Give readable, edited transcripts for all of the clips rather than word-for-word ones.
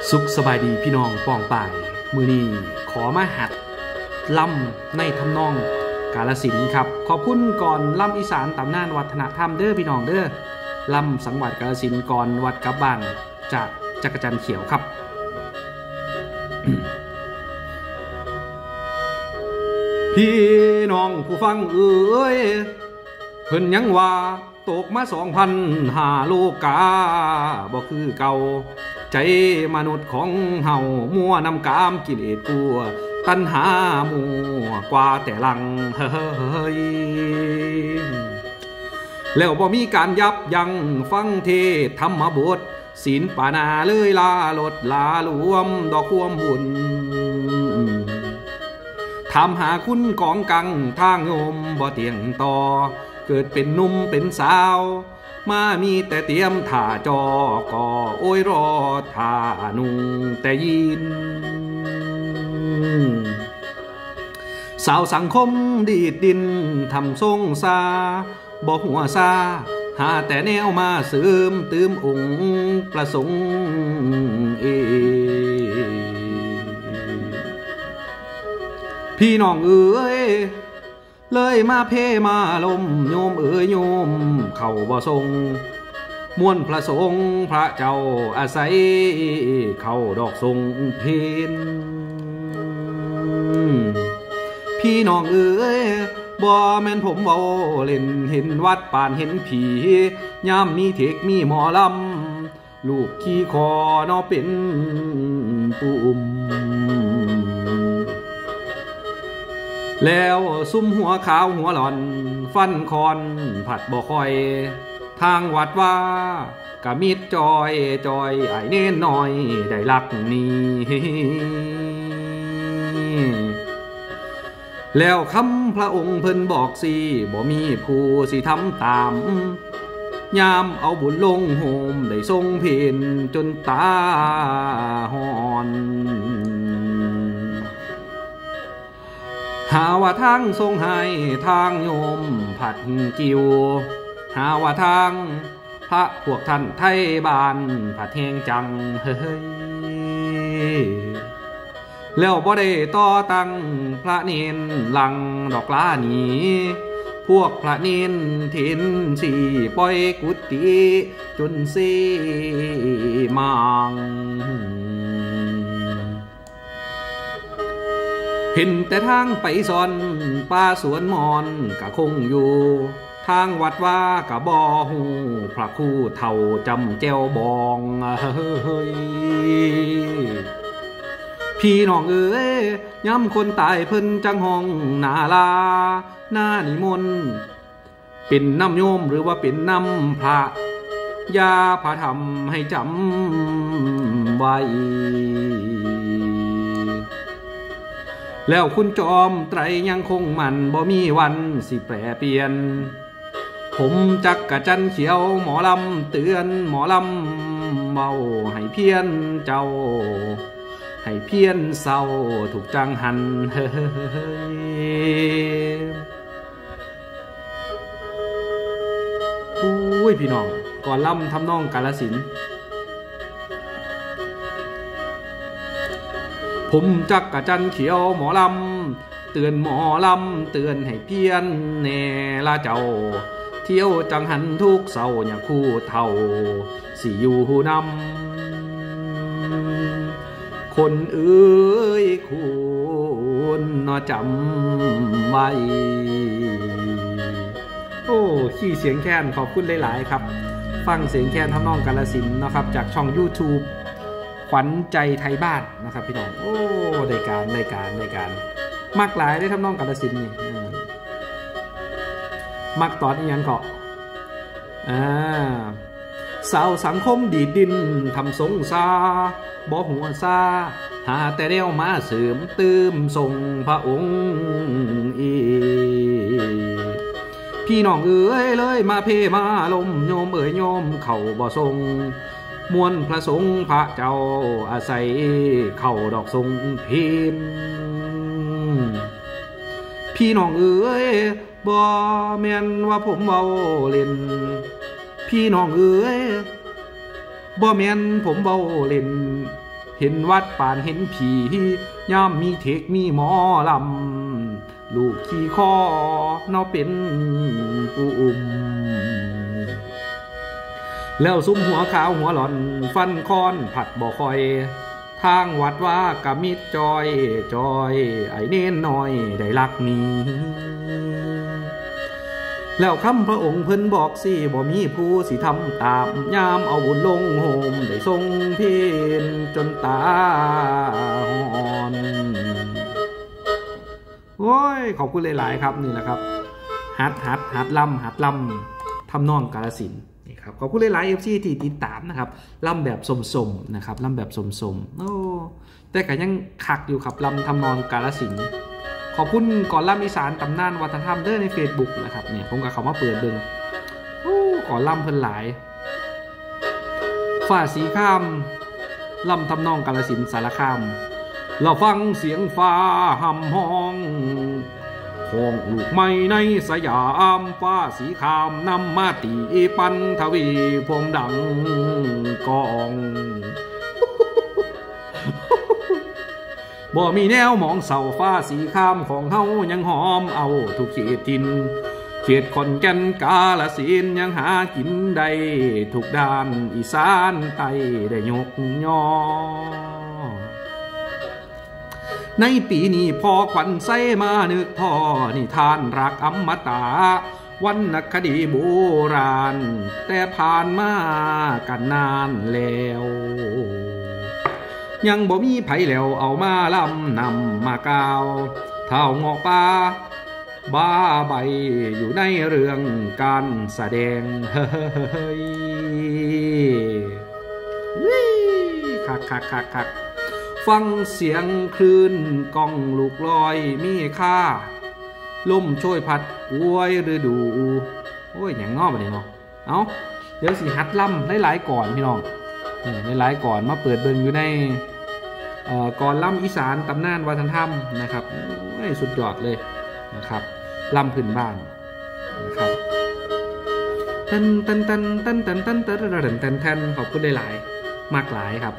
สุขสบายดีพี่น้องป้องป่ายมือนี้ขอมาหัดล่ำในทำนองกาฬสินธุ์ครับขอบคุณก่อนล่ำอีสานตำนานวัฒนธรรมเด้อพี่น้องเด้อล่ำสังวัดกาฬสินธุ์ก่อนวัดกับบ้านจากจักรจันทร์เขียวครับ พี่น้องผู้ฟังเอ้ยเพิ่นยังว่าตกมา2,500 โลกาบ่คือเก่าใจมนุษย์ของเฮามัวนำกามกิเลสกลัวตัณหามัวกว่าแต่ลังเฮ้ยแล้วบ่มีการยับยั้งฟังเทศธรรมบทศีลปานาเลยลาลดลาหลวมดอกความบุญถามหาคุณกองกังทางโยมบ่เตียงต่อเกิดเป็นหนุ่มเป็นสาวมามีแต่เตรียมถ่าจอก่อโอ้ยรอถ่านุ่งแต่ยินสาวสังคมดีดดินทำทรงซาบ่หัวซาหาแต่แนวมาเสริมตืมองค์ประสงค์พี่น้องเอ๋ยเลยมาเพมาลมโยมเอ๋ยโยมเข้าบ่ทรงมวลพระสงฆ์พระเจ้าอาศัยเข้าดอกทรงเพนพี่น้องเอ๋ยบ่แม่นผมเว้าเล่นเห็นวัดป่านเห็นผียามมีเทคมีหมอลำลูกขี้คอนอเป็นปุ่มแล้วซุ่มหัวขาวหัวหล่อนฟันคอนผัดบ่ค่อยทางวัดว่ากะมิดจอยไอเน้นน้อยได้ลักนี้แล้วคำพระองค์เพิ่นบอกสิบ่มีผู้สิทำตามยามเอาบุญลงโฮมได้ทรงเพนจนตาหอนหาว่าทางทรงให้ทางโยมผัดกิวหาว่าทางพระพวกท่านไทยบ้านผัดแหงจังเฮ้ยแล้วบ่ได้ต่อตั้งพระเนนหลังดอกลานีพวกพระเนนถินสี่ปล่อยกุฏิจนสีมังเห็นแต่ทางไปซอนป่าสวนมอนกะคงอยู่ทางวัดว่ากะบ่ฮู้พระคู่เฒ่าจำแจ้วบองเฮ้ยพี่น้องเอ๋ยย้ำคนตายเพิ่นจังห้องนาลาหน้านิมนต์เป็นน้ำโยมหรือว่าเป็นน้ำพระยาพระธรรมให้จำไว้แล้วคุณจอมไตรยังคงมันบ่มีวันสิแปรเปลี่ยนผมจักกะจันเขียวหมอลำเตือนหมอลำเมาให้เพี้ยนเจ้าให้เพี้ยนเศร้าถูกจังหันเฮ้ยอุ้ยพี่น้องก่อนล่ำทำนองกาฬสินธุ์ผมจักกะจันเขียวหมอลำเตือนหมอลำเตือนให้เพี้ยนแน่ละเจ้าเที่ยวจังหันทุกเศร้าอย่าคู่เท่าสิอยู่นำคนเอ้ยคุณนอจำไว้โอ้ขี้เสียงแค้นขอบคุณหลายๆครับฟังเสียงแค้นทำนองกาฬสินธุ์นะครับจากช่อง YouTubeขวัญใจไทยบ้านนะครับพี่น้องโอ้ได้การมักหลายได้ทำนองกาฬสินธุ์นี่มักตอนนี้ยังเกาะสาวสังคมดีดินทำสงซาบ่หัวซาหาแต่แนวมาเสริมตืมส่งพระองค์พี่น้องเอ๋ยเลยมาเพมาลมโยมเอ๋ยโยมเข้าบ่ทรงมวลพระสงฆ์พระเจ้าอาศัยเข้าดอกทรงเพนพี่น้องเอ๋ยบ่แม่นว่าผมเว้าเล่นพี่น้องเอ๋ย บ่แม่นผมเบาเล่นเห็นวัดป่านเห็นผีย่ามมีเทคมีหมอลำลูกขี่คอเนาเป็นผู้อุ้มแล้วซุ้มหัวขาวหัวหล่อนฟันค้อนผัดบ่คอยทางวัดว่ากะมิดจอยจอยไอเน้นน้อยได้ลักนี้แล้วคำพระองค์เพิ่นบอกสิบ่มีผู้สิทำตามยามเอาบุญลงโฮมได้ทรงเพียนจนตาหอนโอ้ยขอบคุณหลายๆครับนี่แหละครับฮัดลำทำนองกาฬสินธุ์นี่ครับขอบคุณหลายๆ FC ที่ติดตามนะครับลำแบบสมๆนะครับลำแบบสมๆโอ้แต่ก็ยังคักอยู่ครับลำทำนองกาฬสินธุ์ขอบคุณก่อนล่ำอีสานตำนานวัฒนธรรมเด้อใน Facebook นะครับเนี่ยผมกับเขามาเปิดเบิ่งก่อนล่ำเพิ่นหลายฝ่าสีข้ามล่ำทำนองกาฬสินธุ์สารคามเราฟังเสียงฟ้าห่ำห้องของลูกไม้ในสยามฟ้าสีขามนำมาตีปันทวีพวงดังกองบ่มีแนวมองเสาฟ้าสีข้ามของเฮายังหอมเอาทุกเขตทินเขตขอนแก่นกาฬสินธุ์ยังหากินได้ทุกด้านอีสานใต้ได้ยกย่อในปีนี้พอขวัญใส่มานึกพอนิทานรักอมตะวรรณคดีโบราณแต่ผ่านมากันนานแล้วยังบ่มีไผแล้วเอามาลำนำมากล่าวเท่าเงาะป่าบ้าใบอยู่ในเรื่องการแสดงเฮ้ยคักฟังเสียงคลื่นกองลูกลอยมีค่าลมช่วยพัดอวยฤดูโอ้ยอย่างงอแบบนี้เนาะเอาเดี๋ยวสิฮัดล่ำหลายๆก่อนพี่น้องหลายๆก่อนมาเปิดเบิ่งอยู่ในก่อนล่ำอีสานตำนานวัฒนธรรมนะครับสุดยอดเลยนะครับล่ำพื้นบ้านนะครับตันขอบคุณหลายๆมากหลายครับ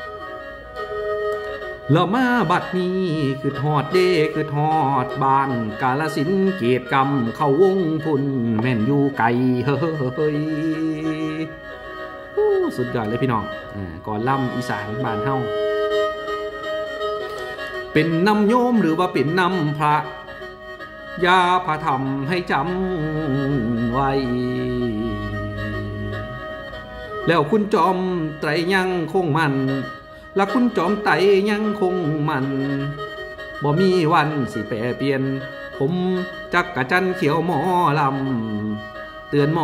เรามาบัดนี้คือทอดเด้คือทอดบ้านกาฬสินธุ์เกียรติกรรมเข้าวงพุ่นแม่นอยู่ไกลเฮ้ยสุดยอดเลยพี่น้องก่อนล่ำอีสานบ้านเฮาเป็นน้ำโยมหรือว่าเป็นน้ำพระยาพระธรรมให้จำไว้แล้วคุณจอมไตรยังคงมันและคุณจอมไตรยังคงมันบ่มีวันสิแปรเปลี่ยนผมจักกะจันเขียวหมอลำเตือนหมอ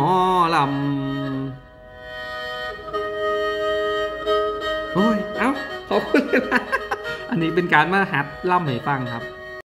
ลำโอ้ยเอ้าขอบคุณนะอันนี้เป็นการมาหัดล่ำให้ฟังครับ